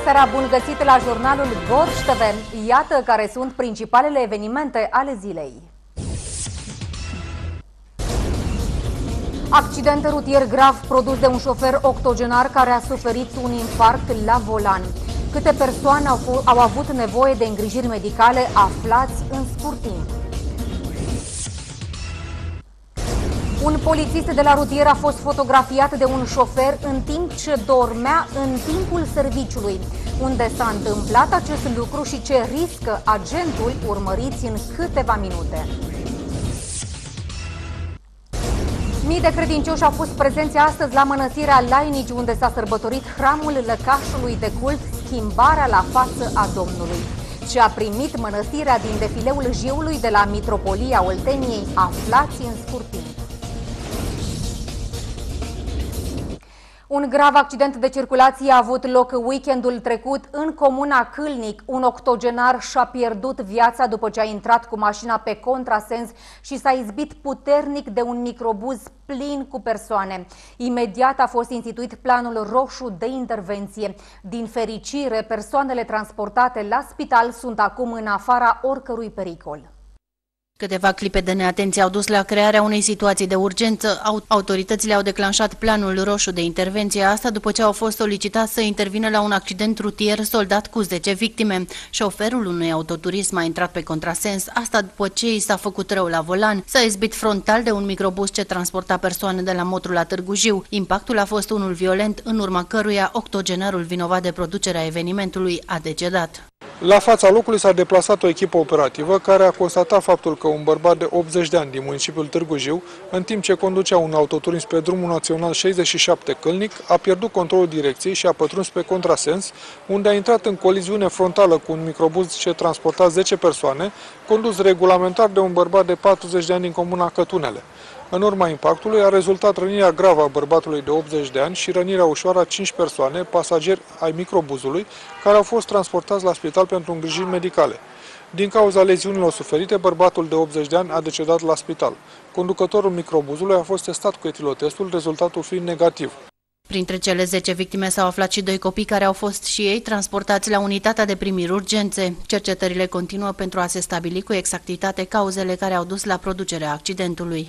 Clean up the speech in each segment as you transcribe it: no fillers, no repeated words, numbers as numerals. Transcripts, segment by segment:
seara, bun găsit la jurnalul Gorj TV. Iată care sunt principalele evenimente ale zilei. Accident rutier grav produs de un șofer octogenar care a suferit un infarct la volan. Câte persoane au avut nevoie de îngrijiri medicale, aflați în scurt timp. Un polițist de la rutier a fost fotografiat de un șofer în timp ce dormea în timpul serviciului. Unde s-a întâmplat acest lucru și ce riscă agentul, urmăriți în câteva minute. Mii de credincioși au fost prezenți astăzi la mănăstirea Lainici, unde s-a sărbătorit hramul lăcașului de cult, schimbarea la față a Domnului. Ce a primit mănăstirea din defileul Jiului de la Mitropolia Olteniei, aflați în scurt timp. Un grav accident de circulație a avut loc weekendul trecut în comuna Câlnic. Un octogenar și-a pierdut viața după ce a intrat cu mașina pe contrasens și s-a izbit puternic de un microbuz plin cu persoane. Imediat a fost instituit planul roșu de intervenție. Din fericire, persoanele transportate la spital sunt acum în afara oricărui pericol. Câteva clipe de neatenție au dus la crearea unei situații de urgență. Autoritățile au declanșat planul roșu de intervenție, asta după ce au fost solicitați să intervină la un accident rutier soldat cu 10 victime. Șoferul unui autoturism a intrat pe contrasens, asta după ce i s-a făcut rău la volan. S-a izbit frontal de un microbus ce transporta persoane de la Motru la Târgu Jiu. Impactul a fost unul violent, în urma căruia octogenarul vinovat de producerea evenimentului a decedat. La fața locului s-a deplasat o echipă operativă care a constatat faptul că un bărbat de 80 de ani din municipiul Târgu Jiu, în timp ce conducea un autoturism pe drumul național 67 Câlnic, a pierdut controlul direcției și a pătruns pe contrasens, unde a intrat în coliziune frontală cu un microbuz ce transporta 10 persoane, condus regulamentar de un bărbat de 40 de ani din comuna Cătunele. În urma impactului a rezultat rănirea gravă a bărbatului de 80 de ani și rănirea ușoară a 5 persoane, pasageri ai microbuzului, care au fost transportați la spital pentru îngrijiri medicale. Din cauza leziunilor suferite, bărbatul de 80 de ani a decedat la spital. Conducătorul microbuzului a fost testat cu etilotestul, rezultatul fiind negativ. Printre cele 10 victime s-au aflat și 2 copii care au fost și ei transportați la unitatea de primiri urgențe. Cercetările continuă pentru a se stabili cu exactitate cauzele care au dus la producerea accidentului.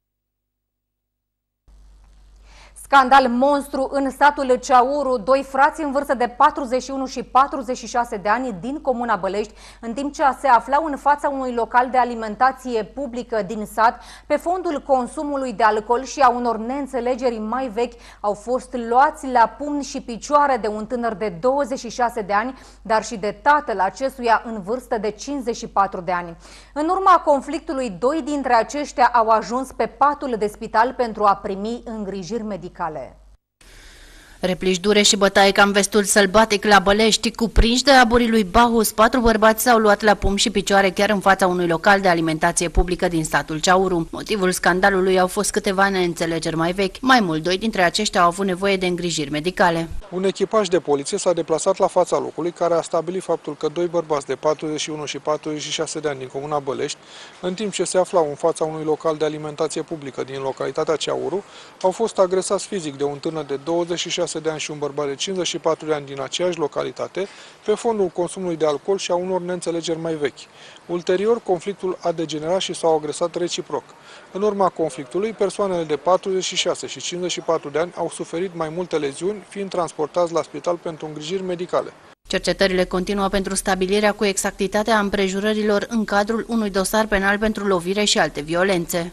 Scandal monstru în satul Ceauru. Doi frați în vârstă de 41 și 46 de ani din comuna Bălești, în timp ce se aflau în fața unui local de alimentație publică din sat, pe fondul consumului de alcool și a unor neînțelegeri mai vechi, au fost luați la pumni și picioare de un tânăr de 26 de ani, dar și de tatăl acestuia în vârstă de 54 de ani. În urma conflictului, 2 dintre aceștia au ajuns pe patul de spital pentru a primi îngrijiri medicale. Replici dure și bătaie ca în vestul sălbatic la Bălești, cuprinși de aburii lui Bahus, 4 bărbați s-au luat la pumni și picioare chiar în fața unui local de alimentație publică din satul Ceauru. Motivul scandalului au fost câteva neînțelegeri mai vechi. Mai mult, 2 dintre aceștia au avut nevoie de îngrijiri medicale. Un echipaj de poliție s-a deplasat la fața locului, care a stabilit faptul că 2 bărbați de 41 și 46 de ani din comuna Bălești, în timp ce se aflau în fața unui local de alimentație publică din localitatea Ceauru, au fost agresați fizic de un tânăr de 26 de ani și un bărbat de 54 de ani din aceeași localitate, pe fondul consumului de alcool și a unor neînțelegeri mai vechi. Ulterior, conflictul a degenerat și s-au agresat reciproc. În urma conflictului, persoanele de 46 și 54 de ani au suferit mai multe leziuni, fiind transportați la spital pentru îngrijiri medicale. Cercetările continuă pentru stabilirea cu exactitate a împrejurărilor în cadrul unui dosar penal pentru lovire și alte violențe.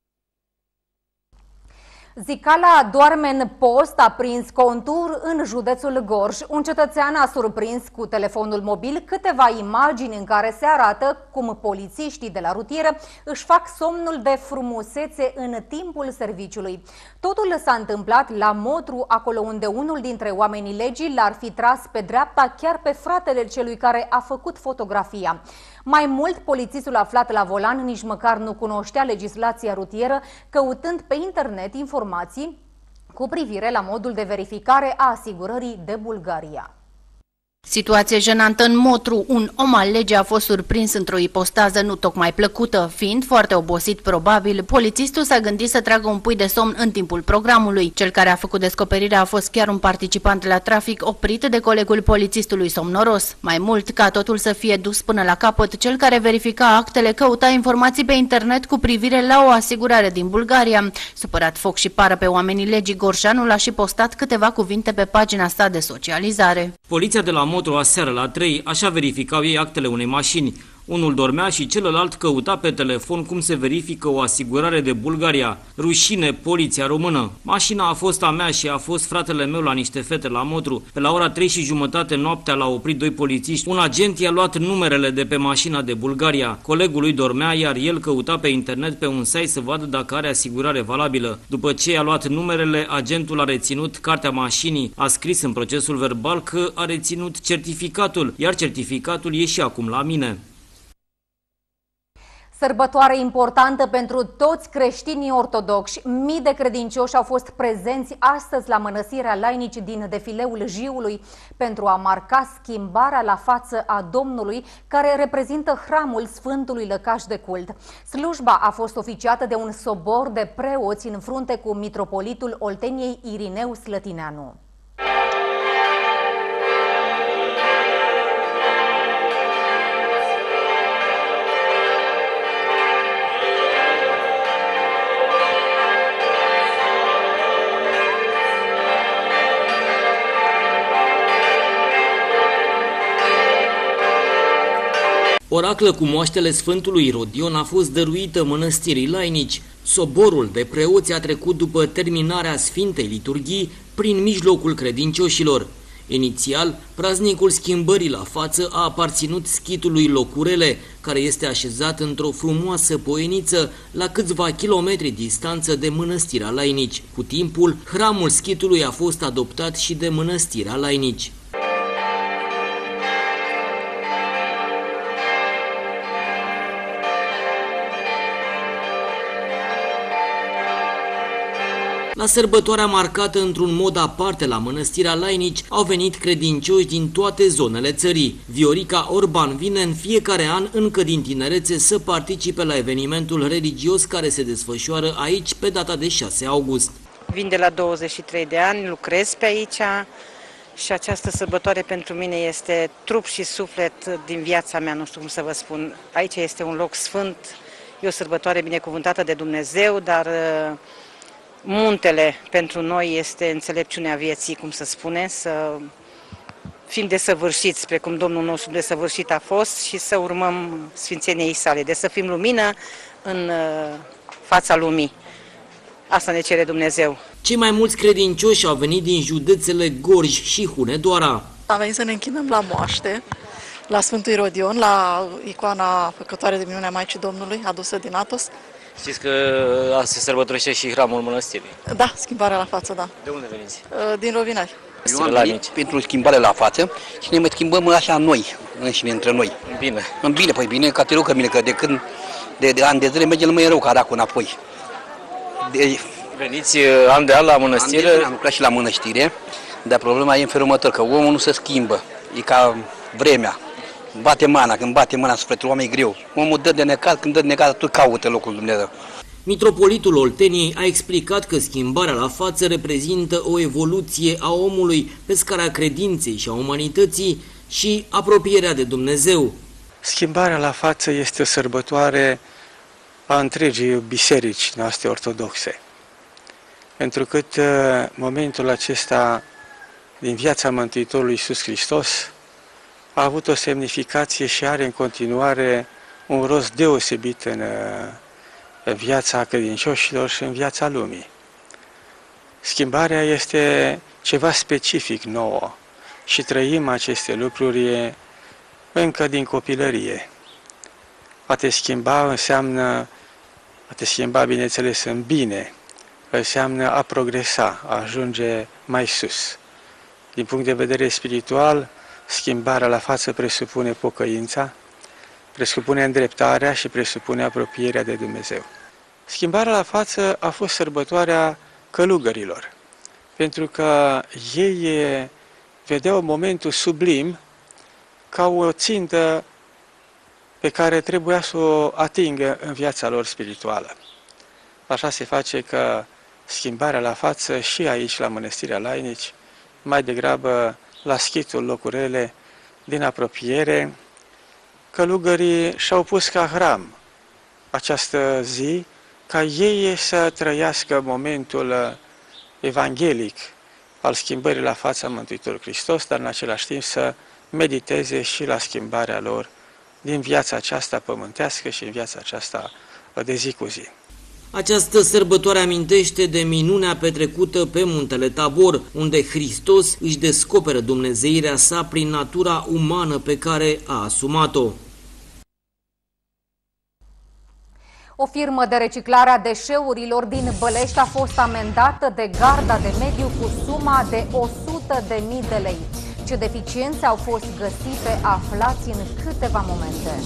Zicala doarme în post a prins contur în județul Gorj. Un cetățean a surprins cu telefonul mobil câteva imagini în care se arată cum polițiștii de la rutieră își fac somnul de frumusețe în timpul serviciului. Totul s-a întâmplat la Motru, acolo unde unul dintre oamenii legii l-ar fi tras pe dreapta chiar pe fratele celui care a făcut fotografia. Mai mult, polițistul aflat la volan nici măcar nu cunoștea legislația rutieră, căutând pe internet informații cu privire la modul de verificare a asigurării de Bulgaria. Situație jenantă în Motru. Un om al legii a fost surprins într-o ipostază nu tocmai plăcută. Fiind foarte obosit probabil, polițistul s-a gândit să tragă un pui de somn în timpul programului. Cel care a făcut descoperirea a fost chiar un participant la trafic oprit de colegul polițistului somnoros. Mai mult, ca totul să fie dus până la capăt, cel care verifica actele căuta informații pe internet cu privire la o asigurare din Bulgaria. Supărat foc și pară pe oamenii legii, Gorjanul a și postat câteva cuvinte pe pagina sa de socializare. Poliția de la Motru aseară la 3, așa verificau ei actele unei mașini. Unul dormea și celălalt căuta pe telefon cum se verifică o asigurare de Bulgaria. Rușine, poliția română. Mașina a fost a mea și a fost fratele meu la niște fete la Motru. Pe la ora 3:30 noaptea l-au oprit doi polițiști. Un agent i-a luat numerele de pe mașina de Bulgaria. Colegul lui dormea, iar el căuta pe internet pe un site să vadă dacă are asigurare valabilă. După ce i-a luat numerele, agentul a reținut cartea mașinii. A scris în procesul verbal că a reținut certificatul, iar certificatul e și acum la mine. Sărbătoare importantă pentru toți creștinii ortodoxi. Mii de credincioși au fost prezenți astăzi la mănăstirea Lainici din defileul Jiului pentru a marca schimbarea la față a Domnului, care reprezintă hramul Sfântului Lăcaș de Cult. Slujba a fost oficiată de un sobor de preoți în frunte cu mitropolitul Olteniei Irineu Slătineanu. Oraclă cu moaștele Sfântului Rodion a fost dăruită mănăstirii Lainici. Soborul de preoți a trecut după terminarea Sfintei Liturghii prin mijlocul credincioșilor. Inițial, praznicul schimbării la față a aparținut schitului Locurele, care este așezat într-o frumoasă poieniță la câțiva kilometri distanță de mănăstirea Lainici. Cu timpul, hramul schitului a fost adoptat și de mănăstirea Lainici. La sărbătoarea marcată într-un mod aparte la mănăstirea Lainici au venit credincioși din toate zonele țării. Viorica Orban vine în fiecare an încă din tinerețe să participe la evenimentul religios care se desfășoară aici pe data de 6 august. Vin de la 23 de ani, lucrez pe aici și această sărbătoare pentru mine este trup și suflet din viața mea, nu știu cum să vă spun. Aici este un loc sfânt, e o sărbătoare binecuvântată de Dumnezeu, dar muntele pentru noi este înțelepciunea vieții, cum să spune, să fim desăvârșiți, precum Domnul nostru desăvârșit a fost și să urmăm sfințeniei sale, de să fim lumină în fața lumii. Asta ne cere Dumnezeu. Cei mai mulți credincioși au venit din județele Gorj și Hunedoara. Am venit să ne închinăm la moaște, la Sfântul Rodion, la icoana făcătoare de minunea Maicii Domnului, adusă din Atos. Știți că se sărbătorește și hramul mănăstirii. Da, schimbarea la față, da. De unde veniți? Din Rovinari. Eu am venit pentru schimbare la față și ne mai schimbăm așa noi, înșine, între noi. În bine. În bine, păi bine, ca te rog că bine, că de ani de zile merge mai rău ca racul înapoi. Veniți an de an la mănăstire? Am lucrat și la mănăstire, dar problema e în felul următor, că omul nu se schimbă. E ca vremea. Bate mana, când bate mana sufletul oamenii greu. Omul dă de necaz, când dă de necaz, tot caută locul Dumnezeu. Mitropolitul Olteniei a explicat că schimbarea la față reprezintă o evoluție a omului pe scara credinței și a umanității și apropierea de Dumnezeu. Schimbarea la față este o sărbătoare a întregii biserici noastre ortodoxe. Pentru că momentul acesta din viața Mântuitorului Iisus Hristos a avut o semnificație și are în continuare un rost deosebit în viața credincioșilor și în viața lumii. Schimbarea este ceva specific nouă și trăim aceste lucruri încă din copilărie. A te schimba înseamnă, a te schimba, bineînțeles, în bine, înseamnă a progresa, a ajunge mai sus. Din punct de vedere spiritual, schimbarea la față presupune pocăința, presupune îndreptarea și presupune apropierea de Dumnezeu. Schimbarea la față a fost sărbătoarea călugărilor, pentru că ei vedeau momentul sublim ca o țintă pe care trebuia să o atingă în viața lor spirituală. Așa se face că schimbarea la față și aici, la Mănăstirea Lainici, mai degrabă la schitul Locurele, din apropiere, călugării și-au pus ca hram această zi, ca ei să trăiască momentul evanghelic al schimbării la fața Mântuitorului Hristos, dar în același timp să mediteze și la schimbarea lor din viața aceasta pământească și în viața aceasta de zi cu zi. Această sărbătoare amintește de minunea petrecută pe Muntele Tabor, unde Hristos își descoperă dumnezeirea sa prin natura umană pe care a asumat-o. O firmă de reciclare a deșeurilor din Bălești a fost amendată de Garda de Mediu cu suma de 100.000 de lei. Ce deficiențe au fost găsite, aflați în câteva momente.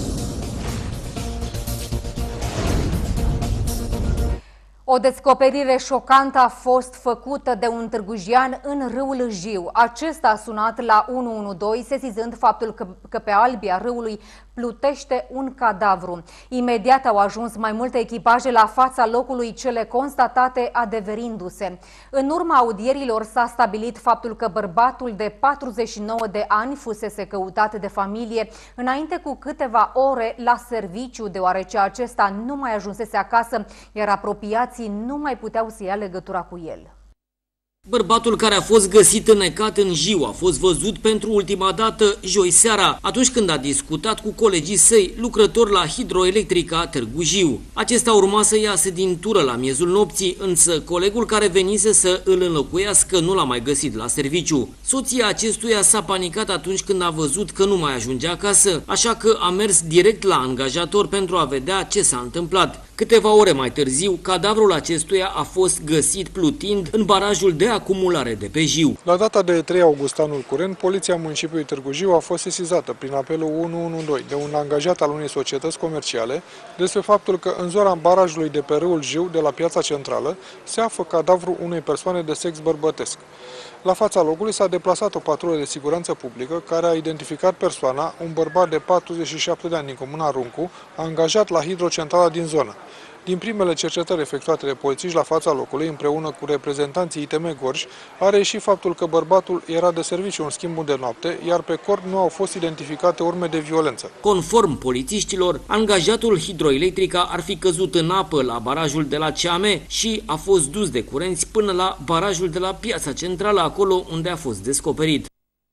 O descoperire șocantă a fost făcută de un târgujian în râul Jiu. Acesta a sunat la 112, sesizând faptul că pe albia râului plutește un cadavru. Imediat au ajuns mai multe echipaje la fața locului, cele constatate adeverindu-se. În urma audierilor s-a stabilit faptul că bărbatul de 49 de ani fusese căutat de familie înainte cu câteva ore la serviciu, deoarece acesta nu mai ajunsese acasă, iar apropiații nu mai puteau să ia legătura cu el. Bărbatul care a fost găsit înnecat în Jiu a fost văzut pentru ultima dată joi seara, atunci când a discutat cu colegii săi, lucrători la Hidroelectrica Târgu Jiu. Acesta urma să iasă din tură la miezul nopții, însă colegul care venise să îl înlocuiască nu l-a mai găsit la serviciu. Soția acestuia s-a panicat atunci când a văzut că nu mai ajunge acasă, așa că a mers direct la angajator pentru a vedea ce s-a întâmplat. Câteva ore mai târziu, cadavrul acestuia a fost găsit plutind în barajul de acumulare de pe Jiu. La data de 3 august anul curent, Poliția Municipiului Târgu Jiu a fost sesizată prin apelul 112 de un angajat al unei societăți comerciale despre faptul că în zona barajului de pe râul Jiu, de la Piața Centrală, se află cadavrul unei persoane de sex bărbătesc. La fața locului s-a deplasat o patrulă de siguranță publică care a identificat persoana, un bărbat de 47 de ani din comuna Runcu, angajat la hidrocentrala din zonă. Din primele cercetări efectuate de polițiști la fața locului, împreună cu reprezentanții ITM Gorj, a reieșit faptul că bărbatul era de serviciu în schimbul de noapte, iar pe corp nu au fost identificate urme de violență. Conform polițiștilor, angajatul Hidroelectrica ar fi căzut în apă la barajul de la Ceame și a fost dus de curenți până la barajul de la Piața Centrală, acolo unde a fost descoperit.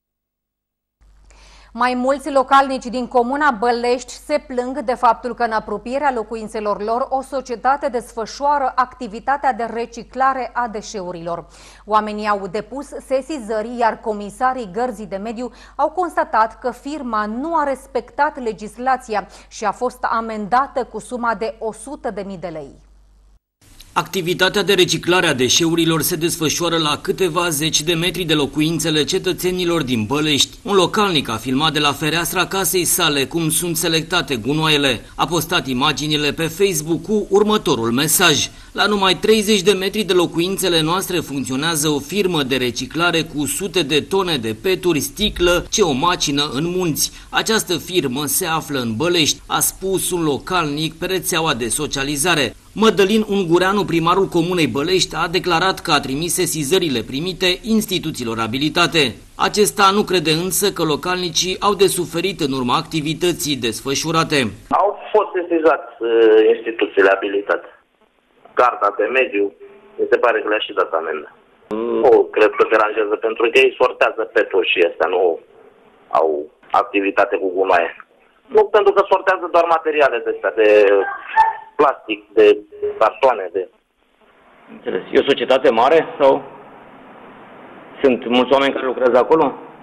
Mai mulți localnici din comuna Bălești se plâng de faptul că în apropierea locuințelor lor o societate desfășoară activitatea de reciclare a deșeurilor. Oamenii au depus sesizări, iar comisarii Gărzii de Mediu au constatat că firma nu a respectat legislația și a fost amendată cu suma de 100.000 de lei. Activitatea de reciclare a deșeurilor se desfășoară la câteva zeci de metri de locuințele cetățenilor din Bălești. Un localnic a filmat de la fereastra casei sale cum sunt selectate gunoaiele. A postat imaginile pe Facebook cu următorul mesaj: la numai 30 de metri de locuințele noastre funcționează o firmă de reciclare cu sute de tone de peturi, sticlă, ce o macină în munți. Această firmă se află în Bălești, a spus un localnic pe rețeaua de socializare. Mădălin Ungureanu, primarul comunei Bălești, a declarat că a trimis sesizările primite instituțiilor abilitate. Acesta nu crede însă că localnicii au de suferit în urma activității desfășurate. Au fost sesizați instituțiile abilitate. Garda de Mediu, mi se pare că le-a și dat amendă. Nu cred că deranjează, pentru că ei sortează peturi și astea, nu au activitate cu gunoaie. Nu, pentru că sortează doar materiale de astea, de plastic, de cartoane, de... Înțeles. E o societate mare sau sunt mulți oameni care lucrează acolo?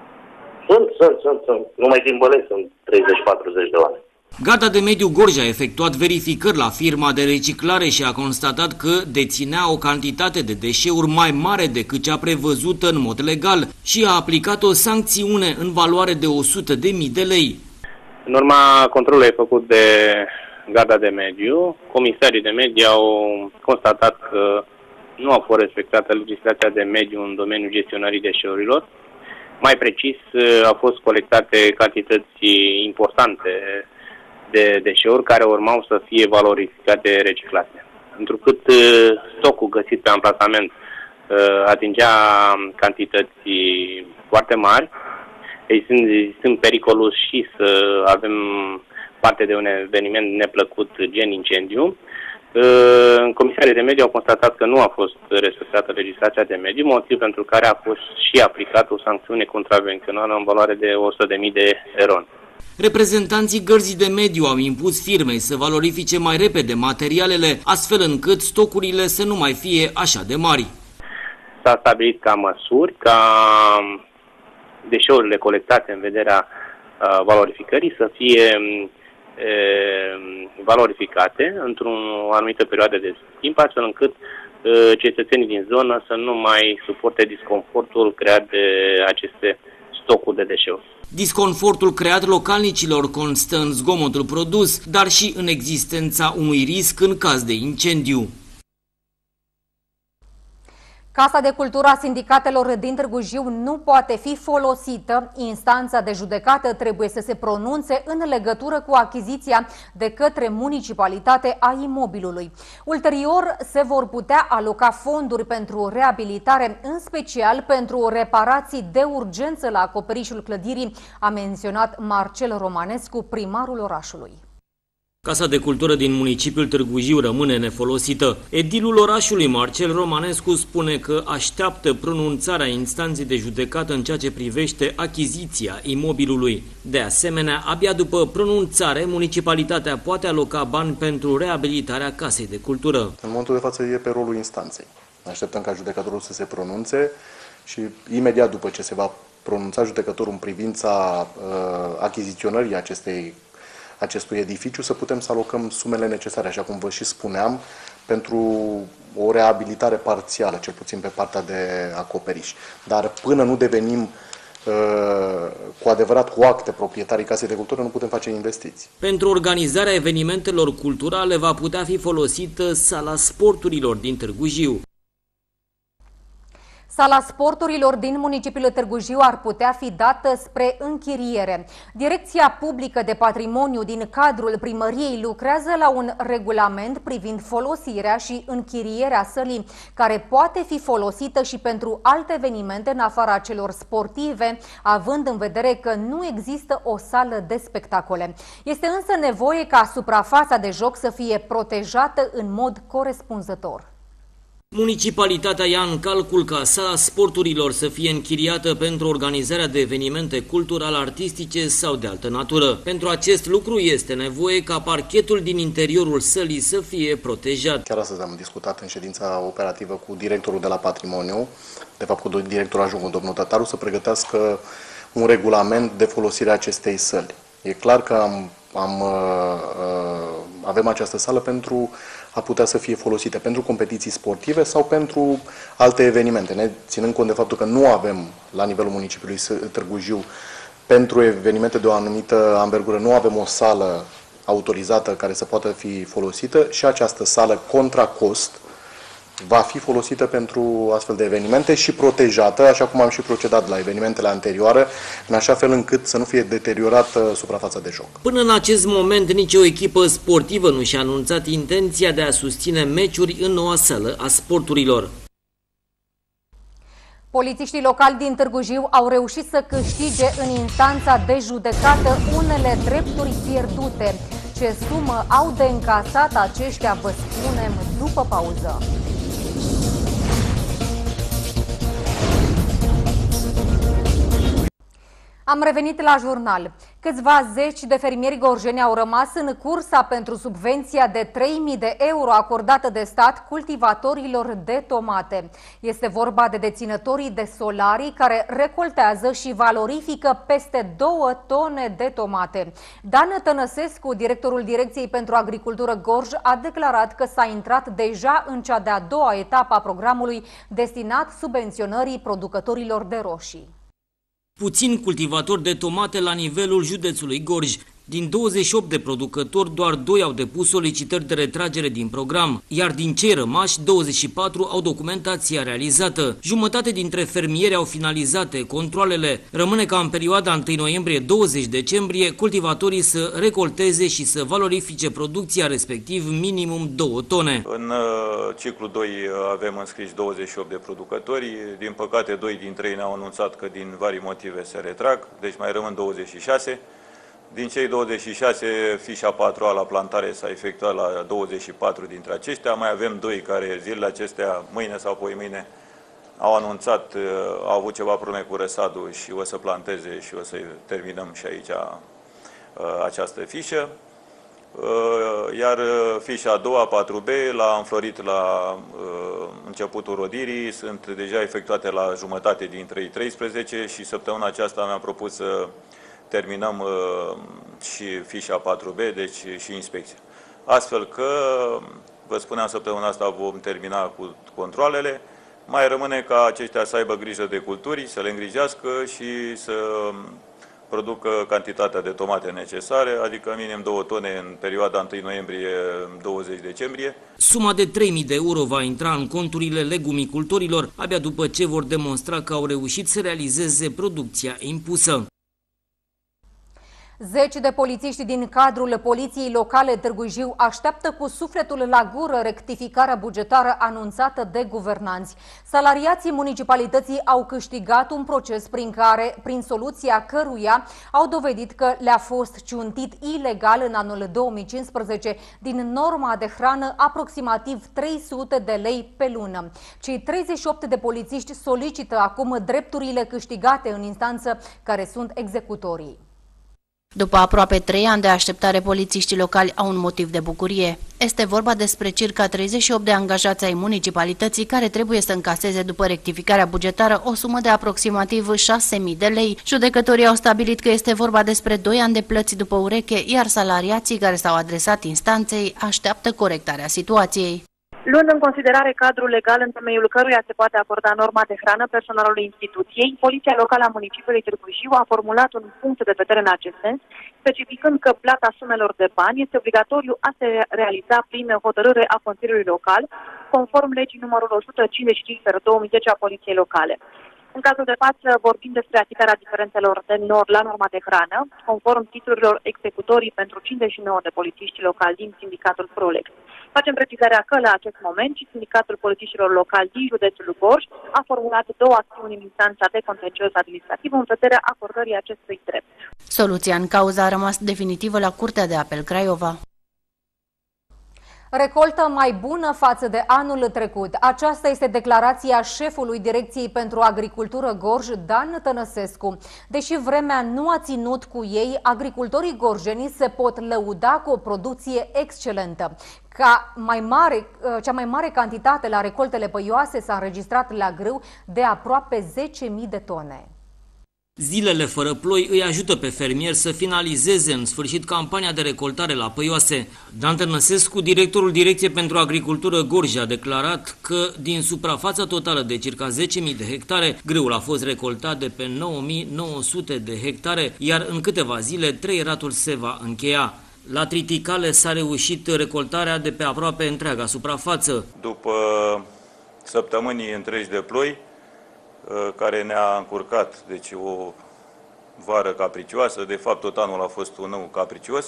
Sunt. Numai din Bălești sunt 30-40 de oameni. Garda de Mediu Gorj a efectuat verificări la firma de reciclare și a constatat că deținea o cantitate de deșeuri mai mare decât cea prevăzută în mod legal și a aplicat o sancțiune în valoare de 100.000 de lei. În urma controlului făcut de Garda de Mediu, comisarii de mediu au constatat că nu a fost respectată legislația de mediu în domeniul gestionării deșeurilor, Mai precis, au fost colectate cantități importante de deșeuri care urmau să fie valorificate, reciclate. Întrucât stocul găsit pe amplasament atingea cantități foarte mari, sunt pericolul și să avem parte de un eveniment neplăcut gen incendiu. Comisarii de mediu au constatat că nu a fost respectată legislația de mediu, motiv pentru care a fost și aplicată o sancțiune contravențională în valoare de 100.000 de euro. Reprezentanții Gărzii de Mediu au impus firmei să valorifice mai repede materialele, astfel încât stocurile să nu mai fie așa de mari. S-a stabilit ca măsuri, ca deșeurile colectate în vederea valorificării să fie valorificate într-o anumită perioadă de timp, astfel încât cetățenii din zonă să nu mai suporte disconfortul creat de aceste stocuri de deșeuri. Disconfortul creat localnicilor constă în zgomotul produs, dar și în existența unui risc în caz de incendiu. Casa de Cultură a Sindicatelor din Târgu Jiu nu poate fi folosită. Instanța de judecată trebuie să se pronunțe în legătură cu achiziția de către municipalitate a imobilului. Ulterior se vor putea aloca fonduri pentru reabilitare, în special pentru reparații de urgență la acoperișul clădirii, a menționat Marcel Romanescu, primarul orașului. Casa de Cultură din municipiul Târgu Jiu rămâne nefolosită. Edilul orașului, Marcel Romanescu, spune că așteaptă pronunțarea instanței de judecată în ceea ce privește achiziția imobilului. De asemenea, abia după pronunțare, municipalitatea poate aloca bani pentru reabilitarea Casei de Cultură. În momentul de față e pe rolul instanței. Așteptăm ca judecătorul să se pronunțe și imediat după ce se va pronunța judecătorul în privința achiziționării acestui edificiu, să putem să alocăm sumele necesare, așa cum vă și spuneam, pentru o reabilitare parțială, cel puțin pe partea de acoperiș. Dar până nu devenim cu adevărat cu acte proprietarii Casei de Cultură, nu putem face investiții. Pentru organizarea evenimentelor culturale va putea fi folosită Sala Sporturilor din Târgu Jiu. Sala sporturilor din municipiul Târgu Jiu ar putea fi dată spre închiriere. Direcția Publică de Patrimoniu din cadrul primăriei lucrează la un regulament privind folosirea și închirierea sălii, care poate fi folosită și pentru alte evenimente în afara celor sportive, având în vedere că nu există o sală de spectacole. Este însă nevoie ca suprafața de joc să fie protejată în mod corespunzător. Municipalitatea ia în calcul ca Sala Sporturilor să fie închiriată pentru organizarea de evenimente cultural-artistice sau de altă natură. Pentru acest lucru este nevoie ca parchetul din interiorul sălii să fie protejat. Chiar astăzi am discutat în ședința operativă cu directorul de la Patrimoniu, de fapt cu directorul adjunct, domnul Tătaru, să pregătească un regulament de folosire a acestei săli. E clar că avem această sală pentru a putea să fie folosite pentru competiții sportive sau pentru alte evenimente, ținând cont de faptul că nu avem la nivelul municipiului Târgu Jiu pentru evenimente de o anumită anvergură, nu avem o sală autorizată care să poată fi folosită și această sală contra cost va fi folosită pentru astfel de evenimente și protejată, așa cum am și procedat la evenimentele anterioare, în așa fel încât să nu fie deteriorată suprafața de joc. Până în acest moment, nicio echipă sportivă nu și-a anunțat intenția de a susține meciuri în noua sală a sporturilor. Polițiștii locali din Târgu Jiu au reușit să câștige în instanța de judecată unele drepturi pierdute. Ce sumă au de încasat aceștia, vă spunem după pauză. Am revenit la jurnal. Câțiva zeci de fermieri gorjeni au rămas în cursa pentru subvenția de 3.000 de euro acordată de stat cultivatorilor de tomate. Este vorba de deținătorii de solarii care recoltează și valorifică peste 2 tone de tomate. Dan Tănăsescu, directorul Direcției pentru Agricultură Gorj, a declarat că s-a intrat deja în cea de-a doua etapă a programului destinat subvenționării producătorilor de roșii. Puțini cultivatori de tomate la nivelul județului Gorj. Din 28 de producători, doar 2 au depus solicitări de retragere din program, iar din cei rămași, 24 au documentația realizată. Jumătate dintre fermieri au finalizate controalele. Rămâne ca în perioada 1 noiembrie-20 decembrie cultivatorii să recolteze și să valorifice producția, respectiv minimum 2 tone. În ciclu 2 avem înscriși 28 de producători. Din păcate, 2 dintre ei ne-au anunțat că din vari motive se retrag, deci mai rămân 26. Din cei 26, fișa 4A la plantare s-a efectuat la 24 dintre aceștia. Mai avem 2 care zilele acestea, mâine sau poimâine, au anunțat, au avut ceva probleme cu răsadul și o să planteze și o să terminăm și aici această fișă. Iar fișa a doua, 4B, l-a înflorit la începutul rodirii, sunt deja efectuate la jumătate dintre ei 13 și săptămâna aceasta mi-am propus să terminăm și fișa 4B, deci și inspecția. Astfel că, vă spuneam, săptămâna asta vom termina cu controalele. Mai rămâne ca aceștia să aibă grijă de culturi, să le îngrijească și să producă cantitatea de tomate necesare, adică minim 2 tone în perioada 1 noiembrie-20 decembrie. Suma de 3.000 de euro va intra în conturile legumicultorilor abia după ce vor demonstra că au reușit să realizeze producția impusă. Zeci de polițiști din cadrul Poliției Locale Târgu Jiu așteaptă cu sufletul la gură rectificarea bugetară anunțată de guvernanți. Salariații municipalității au câștigat un proces prin soluția căruia au dovedit că le-a fost ciuntit ilegal în anul 2015 din norma de hrană aproximativ 300 de lei pe lună. Cei 38 de polițiști solicită acum drepturile câștigate în instanță, care sunt executorii. După aproape 3 ani de așteptare, polițiștii locali au un motiv de bucurie. Este vorba despre circa 38 de angajați ai municipalității care trebuie să încaseze după rectificarea bugetară o sumă de aproximativ 6.000 de lei. Judecătorii au stabilit că este vorba despre 2 ani de plăți după ureche, iar salariații care s-au adresat instanței așteaptă corectarea situației. Luând în considerare cadrul legal în temeiul căruia se poate acorda norma de hrană personalului instituției, Poliția Locală a municipiului Târgu Jiu a formulat un punct de vedere în acest sens, specificând că plata sumelor de bani este obligatoriu a se realiza prin hotărâre a Consiliului Local, conform legii numărul 155/2010 a Poliției Locale. În cazul de față vorbim despre achitarea diferențelor de la norma de hrană, conform titlurilor executorii pentru 59 de polițiști locali din sindicatul Prolex. Facem precizarea că la acest moment și sindicatul polițiștilor locali din județul Gorj a formulat 2 acțiuni în instanța de contencios administrativ în vederea acordării acestui drept. Soluția în cauză a rămas definitivă la Curtea de Apel Craiova. Recoltă mai bună față de anul trecut. Aceasta este declarația șefului Direcției pentru Agricultură Gorj, Dan Tănăsescu. Deși vremea nu a ținut cu ei, agricultorii gorjeni se pot lăuda cu o producție excelentă. Cea mai mare cantitate la recoltele păioase s-a înregistrat la grâu de aproape 10.000 de tone. Zilele fără ploi îi ajută pe fermieri să finalizeze în sfârșit campania de recoltare la păioase. Dan Tănăsescu, directorul Direcției pentru Agricultură Gorj, a declarat că din suprafața totală de circa 10.000 de hectare, grâul a fost recoltat de pe 9.900 de hectare, iar în câteva zile trăieratul se va încheia. La triticale s-a reușit recoltarea de pe aproape întreaga suprafață. După săptămâni întregi de ploi, care ne-a încurcat, deci o vară capricioasă, de fapt tot anul a fost un nou capricios,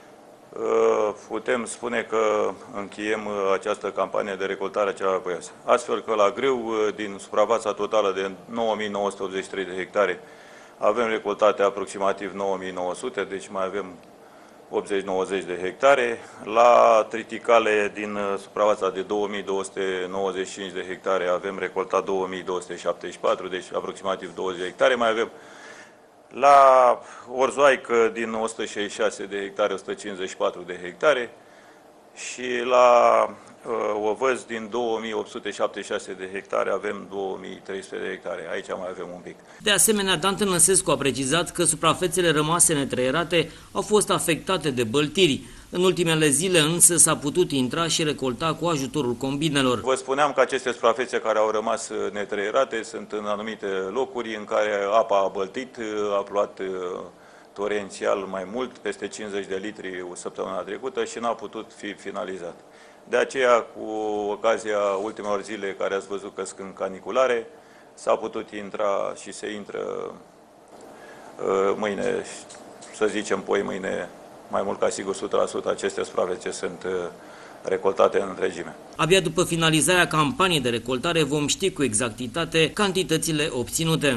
putem spune că încheiem această campanie de recoltare a celor păioase. Astfel că la grâu, din suprafața totală de 9.983 de hectare, avem recoltate aproximativ 9.900, deci mai avem 80-90 de hectare. La triticale, din suprafața de 2295 de hectare, avem recoltat 2274, deci aproximativ 20 de hectare. Mai avem la orzoaică, din 166 de hectare, 154 de hectare. Și la ovăz, din 2876 de hectare, avem 2300 de hectare. Aici mai avem un pic. De asemenea, Dan Tănăsescu a precizat că suprafețele rămase netrăierate au fost afectate de băltiri. În ultimele zile însă s-a putut intra și recolta cu ajutorul combinelor. Vă spuneam că aceste suprafețe care au rămas netrăierate sunt în anumite locuri în care apa a băltit, a plouat torențial mai mult, peste 50 de litri săptămâna trecută și n-a putut fi finalizat. De aceea, cu ocazia ultimelor zile care ați văzut că sunt caniculare, s-a putut intra și se intră mâine, să zicem poi mâine, mai mult ca sigur 100% aceste suprafețe sunt recoltate în întregime. Abia după finalizarea campaniei de recoltare vom ști cu exactitate cantitățile obținute.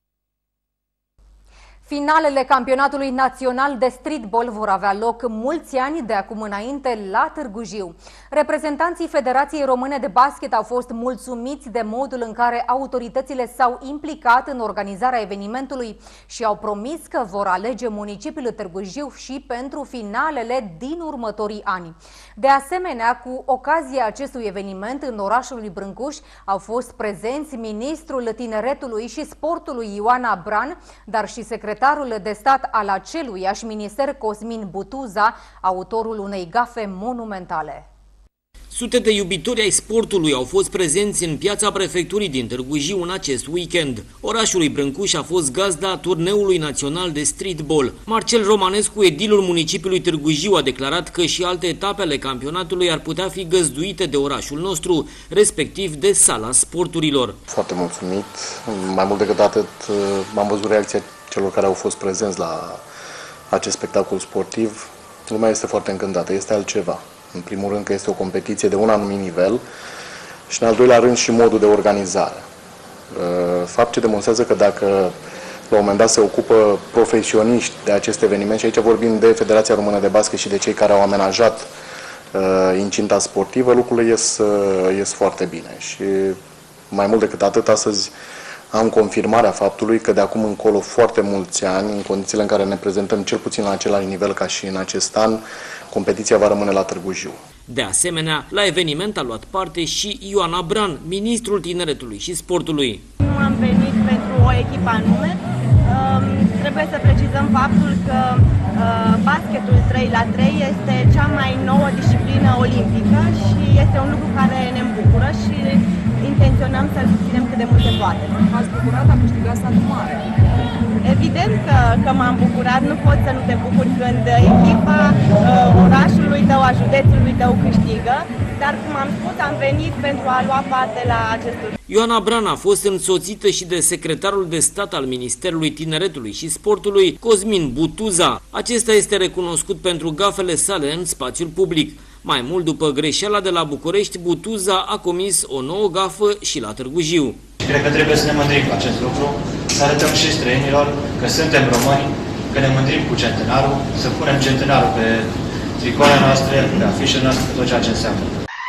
Finalele campionatului național de streetball vor avea loc mulți ani de acum înainte la Târgu Jiu. Reprezentanții Federației Române de Basket au fost mulțumiți de modul în care autoritățile s-au implicat în organizarea evenimentului și au promis că vor alege municipiul Târgu Jiu și pentru finalele din următorii ani. De asemenea, cu ocazia acestui eveniment în orașul Brâncuș au fost prezenți ministrul Tineretului și Sportului Ioana Bran, dar și secretarul de stat al aceluiași minister Cosmin Butuza, autorul unei gafe monumentale. Sute de iubitori ai sportului au fost prezenți în piața prefecturii din Târgu Jiu în acest weekend. Orașul Brâncuș a fost gazda turneului național de streetball. Marcel Romanescu, edilul municipiului Târgu Jiu, a declarat că și alte etape ale campionatului ar putea fi găzduite de orașul nostru, respectiv de sala sporturilor. Foarte mulțumit. Mai mult decât atât, am văzut reacția celor care au fost prezenți la acest spectacol sportiv. Lumea este foarte încântată, este altceva. În primul rând că este o competiție de un anumit nivel și în al doilea rând și modul de organizare. Fapt ce demonstrează că dacă la un moment dat se ocupă profesioniști de acest eveniment, și aici vorbim de Federația Română de Basket și de cei care au amenajat incinta sportivă, lucrurile ies foarte bine. Și mai mult decât atât, astăzi am confirmarea faptului că de acum încolo foarte mulți ani, în condițiile în care ne prezentăm cel puțin la același nivel ca și în acest an, competiția va rămâne la Târgu Jiu. De asemenea, la eveniment a luat parte și Ioana Bran, ministrul Tineretului și Sportului. Nu am venit pentru o echipă anume. Trebuie să precizăm faptul că basketul 3x3 este cea mai nouă disciplină olimpică și este un lucru care ne bucură și intenționăm să-l susținem cât de mult se poate. M-ați bucurat, am câștigat satul mare. Evident că m-am bucurat, nu poți să nu te bucuri când echipa orașului tău, a județului tău câștigă, dar cum am spus, am venit pentru a lua parte la acest lucru. Ioana Bran a fost însoțită și de secretarul de stat al Ministerului Tineretului și Sportului, Cosmin Butuza. Acesta este recunoscut pentru gafele sale în spațiul public. Mai mult, după greșeala de la București, Butuza a comis o nouă gafă și la Târgu Jiu. Cred că trebuie să ne mândrim cu acest lucru, să arătăm și străinilor că suntem români, că ne mândrim cu centenarul, să punem centenarul pe tricoarea noastră, pe afișele noastre, pe tot ceea ce înseamnă.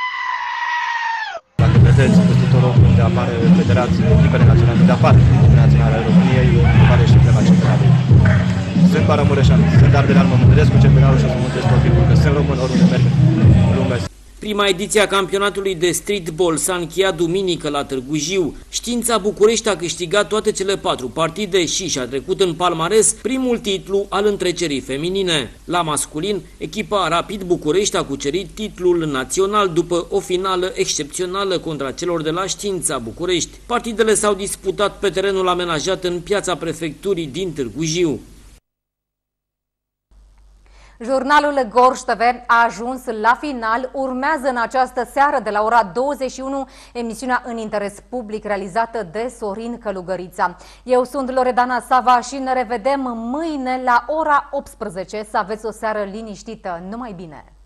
Dacă vedeți peste tot locul unde apare federații, echipele naționale, de apare echipele naționale ale României, apare și emblema centenarului. Sunt Baramăreșan, sunt Ardelean, mă mândresc cu centenarul și mă mândresc sportivul, că sunt român oriunde merg în lume. Prima ediție a campionatului de streetball s-a încheiat duminică la Târgu Jiu. Știința București a câștigat toate cele 4 partide și și-a trecut în palmares primul titlu al întrecerii feminine. La masculin, echipa Rapid București a cucerit titlul național după o finală excepțională contra celor de la Știința București. Partidele s-au disputat pe terenul amenajat în piața prefecturii din Târgu Jiu. Jurnalul Gorj TV a ajuns la final. Urmează în această seară de la ora 21 emisiunea În interes public realizată de Sorin Călugărița. Eu sunt Loredana Sava și ne revedem mâine la ora 18. Să aveți o seară liniștită. Numai bine!